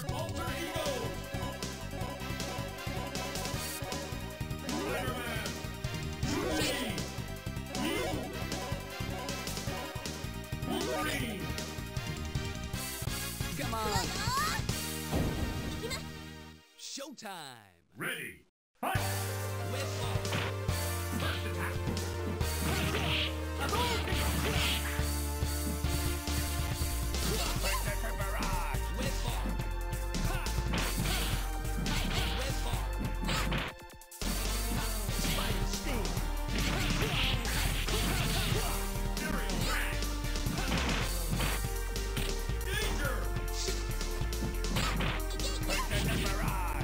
Alter Ego! Spider-Man! Julie! Wolverine! Come on! Showtime! Ready! Fight! Whip off! First attack! Protector barrage! Whip off! Whip off! Spider sting! Aerial drag! Danger! Protector barrage!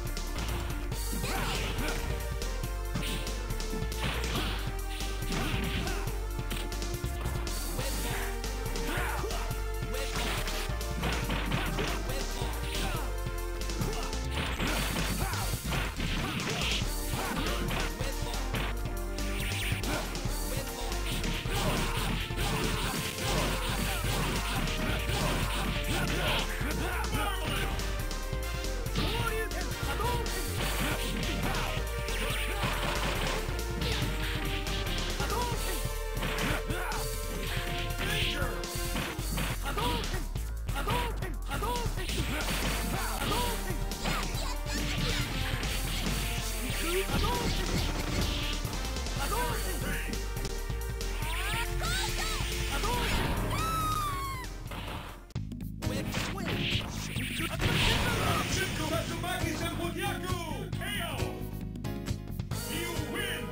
Shinko Matsumaki Senpukyaku! KO! You win!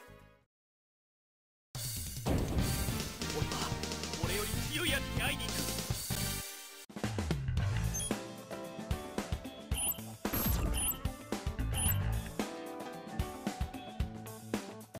俺より強いやつに会いに行く。